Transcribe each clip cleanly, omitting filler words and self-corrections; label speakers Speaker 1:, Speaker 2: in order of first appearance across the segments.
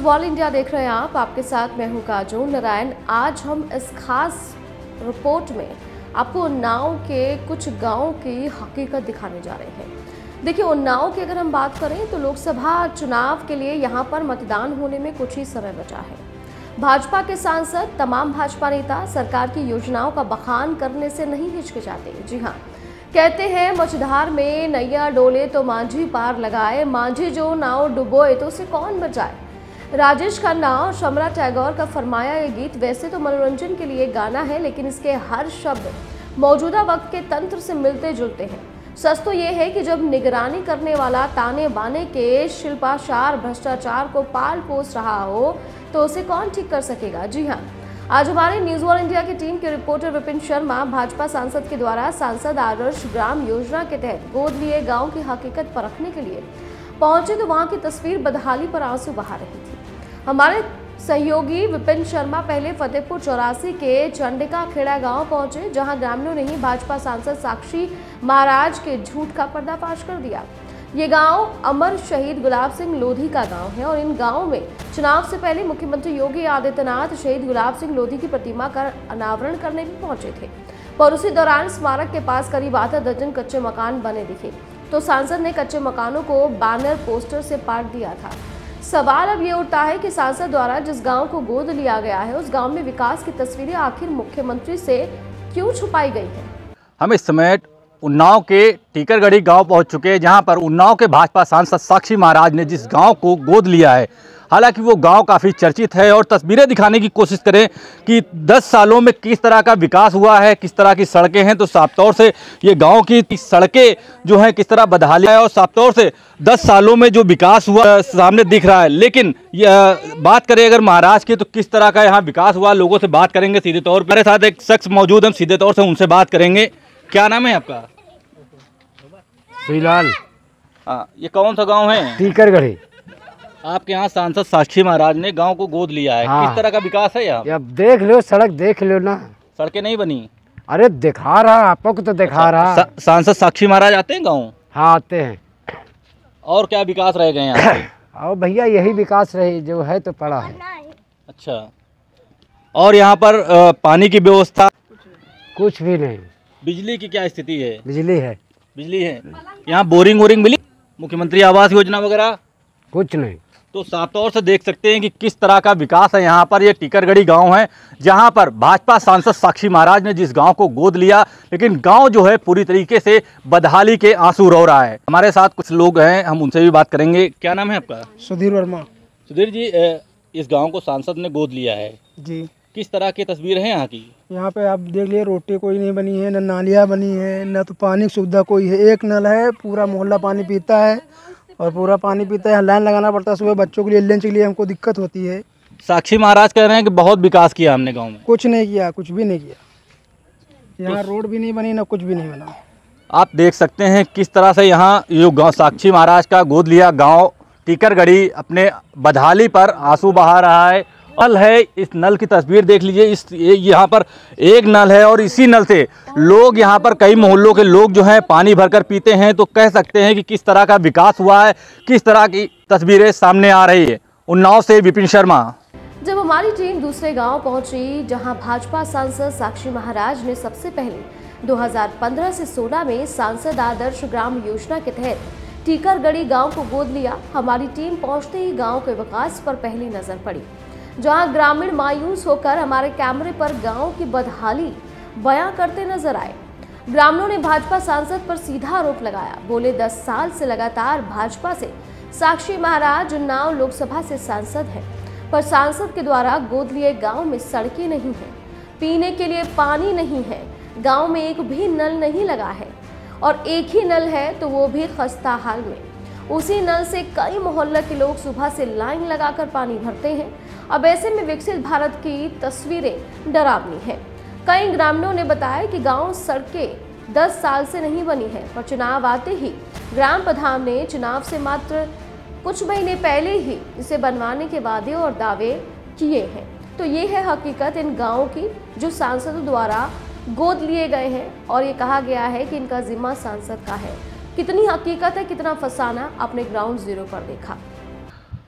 Speaker 1: News all India देख रहे हैं आप। आपके साथ मैं हूं काजोल नारायण। आज हम इस खास रिपोर्ट में आपको उन्नाव के कुछ गांवों की हकीकत दिखाने जा रहे हैं। देखिए, उन्नाव की अगर हम बात करें तो लोकसभा चुनाव के लिए यहां पर मतदान होने में कुछ ही समय बचा है। भाजपा के सांसद, तमाम भाजपा नेता सरकार की योजनाओं का बखान करने से नहीं हिचकिचाते। जी हाँ, कहते हैं मझधार में नैया डोले तो मांझी पार लगाए, मांझी जो नाव डुबोए तो उसे कौन बचाए। राजेश खन्ना और शमला टैगोर का फरमाया ये गीत वैसे तो मनोरंजन के लिए गाना है, लेकिन इसके हर शब्द मौजूदा वक्त के तंत्र से मिलते जुलते हैं। सच तो ये है कि जब निगरानी करने वाला ताने बाने के शिल्पाचार भ्रष्टाचार को पाल पोस रहा हो तो उसे कौन ठीक कर सकेगा। जी हाँ, आज हमारे न्यूज़ ऑल इंडिया की टीम के रिपोर्टर विपिन शर्मा भाजपा सांसद के द्वारा सांसद आदर्श ग्राम योजना के तहत गोद लिए गांव की हकीकत परखने के लिए पहुंचे तो वहां की तस्वीर बदहाली पर आंसू बहा रही थी। हमारे सहयोगी विपिन शर्मा पहले फतेहपुर 84 के चंडिका खेड़ा गांव पहुंचे, जहां ग्रामीणों ने ही भाजपा सांसद साक्षी महाराज के झूठ का पर्दाफाश कर दिया। ये गांव अमर शहीद गुलाब सिंह लोधी का गांव है और इन गांव में चुनाव से पहले मुख्यमंत्री योगी आदित्यनाथ शहीद गुलाब सिंह लोधी की प्रतिमा का अनावरण करने भी पहुंचे थे, पर उसी दौरान स्मारक के पास करीब आधा दर्जन कच्चे मकान बने दिखे तो सांसद ने कच्चे मकानों को बैनर पोस्टर से पाट दिया था। सवाल अब ये उठता है कि सांसद द्वारा जिस गांव को गोद लिया गया है उस गांव में विकास की तस्वीरें आखिर मुख्यमंत्री से क्यों छुपाई गई है।
Speaker 2: हम इस समय उन्नाव के टीकरगढ़ी गांव पहुंच चुके हैं, जहां पर उन्नाव के भाजपा सांसद साक्षी महाराज ने जिस गांव को गोद लिया है, हालांकि वो गांव काफ़ी चर्चित है और तस्वीरें दिखाने की कोशिश करें कि 10 सालों में किस तरह का विकास हुआ है, किस तरह की सड़कें हैं, तो साफ तौर से ये गांव की सड़कें जो हैं किस तरह बदहाली है और साफ तौर से 10 सालों में जो विकास हुआ सामने दिख रहा है। लेकिन बात करें अगर महाराज की तो किस तरह का यहाँ विकास हुआ, लोगों से बात करेंगे सीधे तौर पर। मेरे साथ एक शख्स मौजूद, हम सीधे तौर से उनसे बात करेंगे। क्या नाम है आपका?
Speaker 3: श्रीलाल।
Speaker 2: हाँ, ये कौन सा गाँव है?
Speaker 3: टीकरगढ़ी।
Speaker 2: आपके यहाँ सांसद साक्षी महाराज ने गांव को गोद लिया है।
Speaker 3: हाँ।
Speaker 2: किस तरह का विकास है यहाँ?
Speaker 3: अब देख लो, सड़क देख लो ना।
Speaker 2: सड़कें नहीं बनी?
Speaker 3: अरे दिखा रहा, आपको तो दिखा रहा।
Speaker 2: सांसद साक्षी महाराज आते हैं गाँव?
Speaker 3: हाँ, आते हैं।
Speaker 2: और क्या विकास रह गए यहाँ?
Speaker 3: और भैया यही विकास रही जो है तो पड़ा है।
Speaker 2: अच्छा, और यहाँ पर पानी की व्यवस्था?
Speaker 3: कुछ भी नहीं।
Speaker 2: बिजली की क्या स्थिति है?
Speaker 3: बिजली है।
Speaker 2: बिजली है। यहाँ बोरिंग वोरिंग मिली? मुख्यमंत्री आवास योजना वगैरह?
Speaker 3: कुछ नहीं।
Speaker 2: तो साफ तौर से देख सकते हैं कि किस तरह का विकास है यहाँ पर। ये टीकरगढ़ी गांव है जहाँ पर भाजपा सांसद साक्षी महाराज ने जिस गांव को गोद लिया, लेकिन गांव जो है पूरी तरीके से बदहाली के आंसू रो रहा है। हमारे साथ कुछ लोग हैं, हम उनसे भी बात करेंगे। क्या नाम है आपका?
Speaker 4: सुधीर वर्मा।
Speaker 2: सुधीर जी, इस गाँव को सांसद ने गोद लिया है
Speaker 4: जी।
Speaker 2: किस तरह की तस्वीर है यहाँ की?
Speaker 4: यहाँ पे आप देख लिए, रोटी कोई नहीं बनी है, न नालियाँ बनी है, न तो पानी की सुविधा कोई है। एक नल है, पूरा मोहल्ला पानी पीता है और पूरा पानी पीता है। लाइन लगाना पड़ता है सुबह बच्चों के लिए, लंच के लिए हमको दिक्कत होती है।
Speaker 2: साक्षी महाराज कह रहे हैं कि बहुत विकास किया हमने गांव में।
Speaker 4: कुछ नहीं किया, कुछ भी नहीं किया। यहाँ रोड भी नहीं बनी, ना कुछ भी नहीं बना।
Speaker 2: आप देख सकते हैं किस तरह से यहाँ जो गाँव साक्षी महाराज का गोद लिया गाँव टीकरगढ़ी अपने बदहाली पर आंसू बहा रहा है। नल है, इस नल की तस्वीर देख लीजिए। यहाँ पर एक नल है और इसी नल से लोग यहाँ पर कई मोहल्लों के लोग जो हैं पानी भरकर पीते हैं। तो कह सकते हैं कि किस तरह का विकास हुआ है, किस तरह की तस्वीरें सामने आ रही है। उन्नाव से विपिन शर्मा।
Speaker 1: जब हमारी टीम दूसरे गांव पहुंची जहां भाजपा सांसद साक्षी महाराज ने सबसे पहले 2015 से 16 में सांसद आदर्श ग्राम योजना के तहत टीकरगढ़ी गांव को गोद लिया, हमारी टीम पहुंचते ही गांव के विकास पर पहली नजर पड़ी, जहां ग्रामीण मायूस होकर हमारे कैमरे पर गांव की बदहाली बयां करते नजर आए। ग्रामीणों ने भाजपा सांसद पर सीधा आरोप लगाया, बोले 10 साल से लगातार भाजपा से साक्षी महाराज उन्नाव लोकसभा से सांसद हैं, पर सांसद के द्वारा गोद लिए गांव में सड़कें नहीं हैं, पीने के लिए पानी नहीं है, गांव में एक भी नल नहीं लगा है और एक ही नल है तो वो भी खस्ता हाल में। उसी नल से कई मोहल्ले के लोग सुबह से लाइन लगाकर पानी भरते हैं। अब ऐसे में विकसित भारत की तस्वीरें डरावनी है। कई ग्रामीणों ने बताया कि गांव सड़कें 10 साल से नहीं बनी है, पर चुनाव आते ही ग्राम प्रधान ने चुनाव से मात्र कुछ महीने पहले ही इसे बनवाने के वादे और दावे किए हैं। तो ये है हकीकत इन गाँवों की जो सांसदों द्वारा गोद लिए गए हैं और ये कहा गया है कि इनका जिम्मा सांसद का है। कितनी हकीकत है, कितना फसाना आपने ग्राउंड जीरो पर देखा।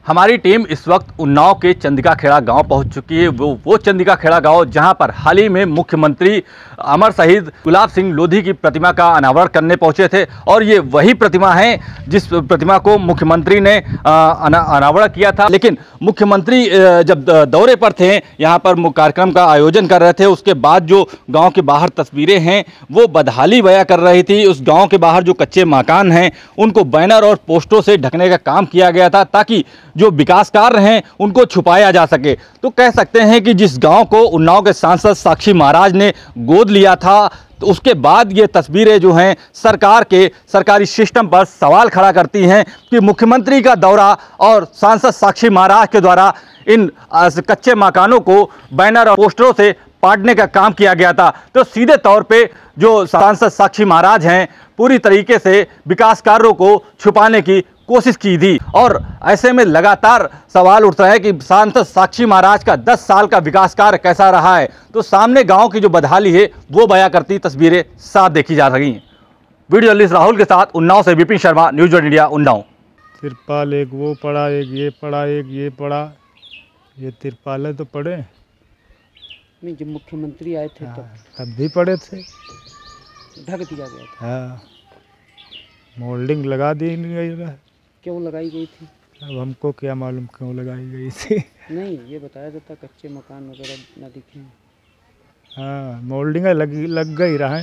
Speaker 2: हमारी टीम इस वक्त उन्नाव के चंदिका खेड़ा गांव पहुंच चुकी है। वो चंदिका खेड़ा गांव जहां पर हाल ही में मुख्यमंत्री अमर शहीद गुलाब सिंह लोधी की प्रतिमा का अनावरण करने पहुंचे थे और ये वही प्रतिमा है जिस प्रतिमा को मुख्यमंत्री ने अनावरण किया था। लेकिन मुख्यमंत्री जब दौरे पर थे, यहाँ पर कार्यक्रम का आयोजन कर रहे थे, उसके बाद जो गाँव के बाहर तस्वीरें हैं वो बदहाली बयां कर रही थी। उस गाँव के बाहर जो कच्चे मकान हैं उनको बैनर और पोस्टरों से ढकने का काम किया गया था ताकि जो विकास कार्य हैं उनको छुपाया जा सके। तो कह सकते हैं कि जिस गांव को उन्नाव के सांसद साक्षी महाराज ने गोद लिया था, तो उसके बाद ये तस्वीरें जो हैं सरकारी सिस्टम पर सवाल खड़ा करती हैं कि मुख्यमंत्री का दौरा और सांसद साक्षी महाराज के द्वारा इन कच्चे मकानों को बैनर और पोस्टरों से पाटने का काम किया गया था। तो सीधे तौर पे जो सांसद साक्षी महाराज हैं पूरी तरीके से विकास कार्यों को छुपाने की कोशिश की थी और ऐसे में लगातार सवाल उठता है कि सांसद साक्षी महाराज का 10 साल का विकास कार्य कैसा रहा है। तो सामने गांव की जो बदहाली है वो बयां करती तस्वीरें साफ देखी जा रही हैं। वीडियो जर्नलिस्ट राहुल के साथ उन्नाव से Vipin Sharma, news one India, Unnao.
Speaker 5: तिरपाल एक वो पड़ा, एक ये पड़ा, एक ये पड़ा। ये तिरपाल तो पड़े
Speaker 3: नहीं, जब मुख्यमंत्री आए थे
Speaker 5: तब भी पड़े थे,
Speaker 3: ढक दिया गया था।
Speaker 5: हाँ, मोल्डिंग लगा दी गई।
Speaker 3: क्यों लगाई गई थी?
Speaker 5: अब हमको क्या मालूम क्यों लगाई गई थी।
Speaker 3: नहीं, ये बताया जाता कच्चे मकान वगैरह न दिखे।
Speaker 5: हाँ, मोल्डिंग लग गई रहा है,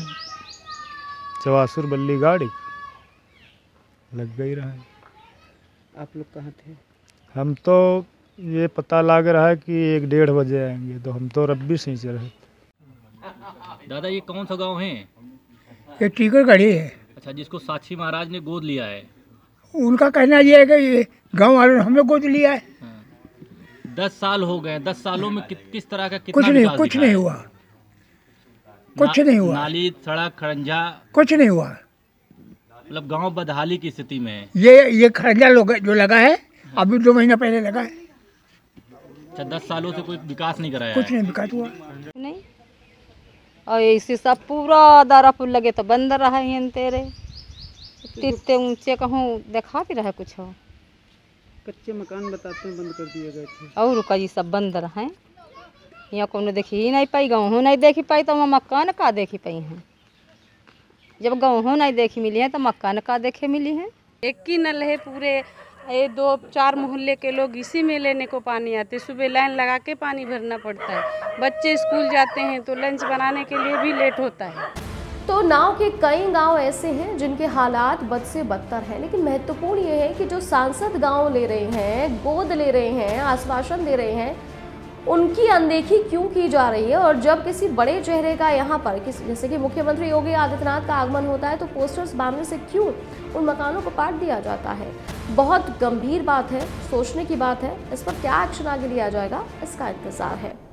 Speaker 5: चवासुर बल्ली गाड़ी लग गई रहा है।
Speaker 3: आप लोग कहाँ थे?
Speaker 5: हम तो ये पता लग रहा है कि 1-1:30 बजे आएंगे, तो हम तो रब्बी सिंह से रहे थे।
Speaker 2: दादा ये कौन सा गाँव है?
Speaker 6: ये टीकर गढ़ी है।
Speaker 2: अच्छा, जिसको साक्षी महाराज ने गोद लिया है।
Speaker 6: उनका कहना ये है कि ये गांव वालों ने हमें गोद लिया है।
Speaker 2: 10 साल हो गए, 10 सालों में किस तरह का
Speaker 6: कुछ नहीं हुआ, कुछ नहीं हुआ।
Speaker 2: नाली, सड़क, खड़ंजा
Speaker 6: कुछ नहीं हुआ।
Speaker 2: मतलब गांव बदहाली की स्थिति में है।
Speaker 6: ये खड़ंजा जो लगा है अभी 2 महीना पहले लगा है।
Speaker 2: अच्छा, 10 सालों से कोई विकास नहीं कराया?
Speaker 6: कुछ नहीं विकास हुआ
Speaker 7: नहीं। और ऐसे सब पूरा दारापुर लगे तो बंद रहा है तेरे तिरते ऊंचे कहूँ देखा भी रहा कुछ हो।
Speaker 3: कच्चे मकान बताते हैं बंद कर दिए गए थे
Speaker 7: और कई सब बंद रहे। यहाँ को देखी ही नहीं पाई, गाँव नहीं देखी पाई तो मकान का देखी पाई हैं। जब गाँव नहीं देखी मिली है तो मकान का देखे मिली है।
Speaker 8: एक ही नल है, पूरे ये 2-4 मोहल्ले के लोग इसी में लेने को पानी आते। सुबह लाइन लगा के पानी भरना पड़ता है। बच्चे स्कूल जाते हैं तो लंच बनाने के लिए भी लेट होता है।
Speaker 1: तो उन्नाव के कई गांव ऐसे हैं जिनके हालात बद से बदतर हैं, लेकिन महत्वपूर्ण ये है कि जो सांसद गांव ले रहे हैं, गोद ले रहे हैं, आश्वासन दे रहे हैं, उनकी अनदेखी क्यों की जा रही है। और जब किसी बड़े चेहरे का यहाँ पर जैसे कि मुख्यमंत्री योगी आदित्यनाथ का आगमन होता है तो पोस्टर्स बांधने से क्यों उन मकानों को पाट दिया जाता है। बहुत गंभीर बात है, सोचने की बात है। इस पर क्या एक्शन आगे लिया जाएगा, इसका इंतजार है।